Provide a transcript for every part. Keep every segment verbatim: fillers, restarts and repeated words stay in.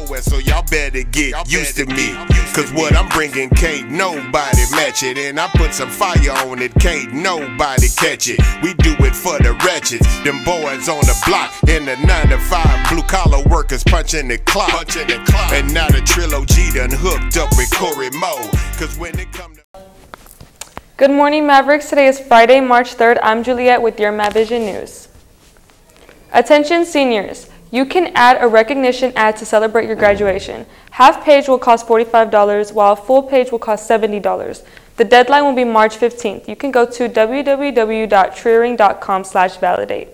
nowhere, so y'all better get used to me. Cause what I'm bringing can't nobody match it. And I put some fire on it, can't nobody catch it. We do it for the wretches, them boys on the block. In the nine to five, blue collar workers punching the clock. Punching the clock. And now the Trilogy done hooked up with Corey Moe. Cause when it come to Good morning, Mavericks. Today is Friday, March third. I'm Juliet with your MAVision News. Attention seniors, you can add a recognition ad to celebrate your graduation. Half page will cost forty-five dollars, while full page will cost seventy dollars. The deadline will be March fifteenth. You can go to w w w dot triering dot com slash validate.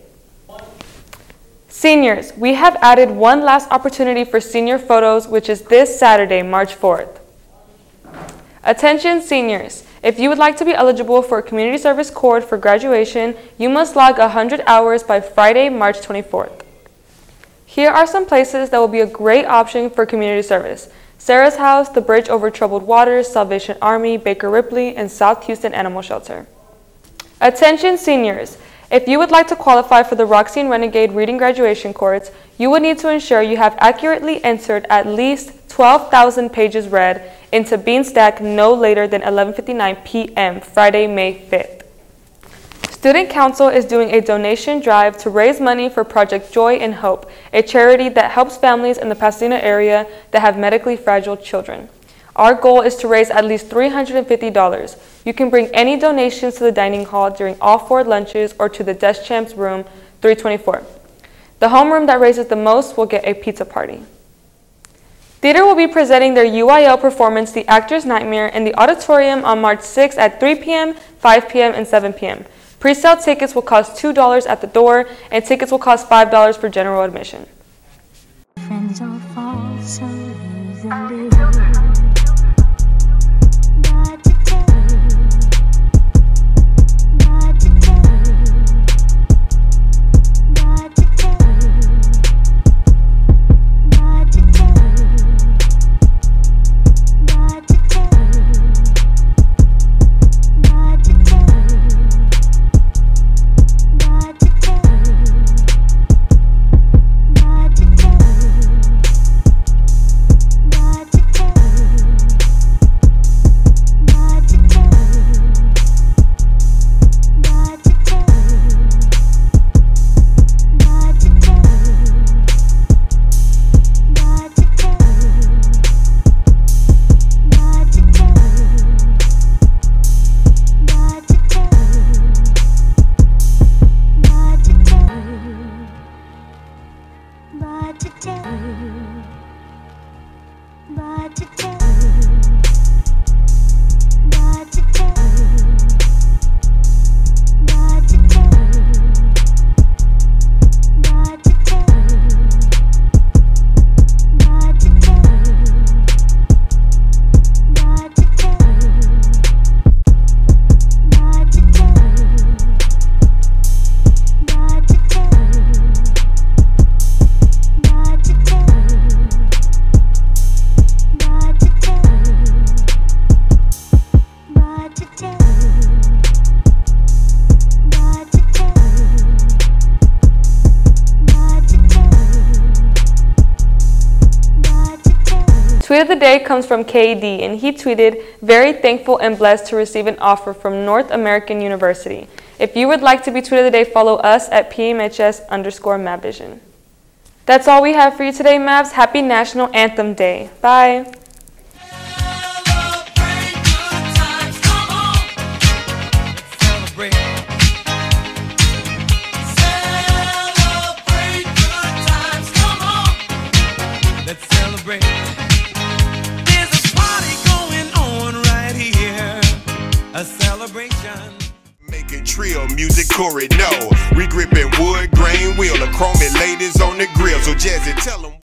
Seniors, we have added one last opportunity for senior photos, which is this Saturday, March fourth. Attention seniors, if you would like to be eligible for a community service cord for graduation, you must log one hundred hours by Friday, March twenty-fourth. Here are some places that will be a great option for community service: Sarah's House, the Bridge Over Troubled Waters, Salvation Army, Baker Ripley, and South Houston Animal Shelter. Attention seniors, if you would like to qualify for the Roxy and Renegade reading graduation course, you would need to ensure you have accurately entered at least twelve thousand pages read into Beanstack no later than eleven fifty-nine p m Friday, May fifth. Student Council is doing a donation drive to raise money for Project Joy and Hope, a charity that helps families in the Pasadena area that have medically fragile children. Our goal is to raise at least three hundred fifty dollars. You can bring any donations to the dining hall during all four lunches or to the Desk Champs room three twenty-four. The homeroom that raises the most will get a pizza party. Theater will be presenting their U I L performance, The Actor's Nightmare, in the auditorium on March sixth at three p m, five p m, and seven p m Pre-sale tickets will cost two dollars at the door, and tickets will cost five dollars for general admission. Friends all fall so easily. Tweet of the day comes from K D, and he tweeted, "Very thankful and blessed to receive an offer from North American University." If you would like to be Tweet of the Day, follow us at P M H S underscore MAVision. That's all we have for you today, Mavs. Happy National Anthem Day. Bye. A celebration. Making trio music, Corey, no. We gripping wood, grain, wheel, a chromey ladies on the grill. So Jazzy, tell them.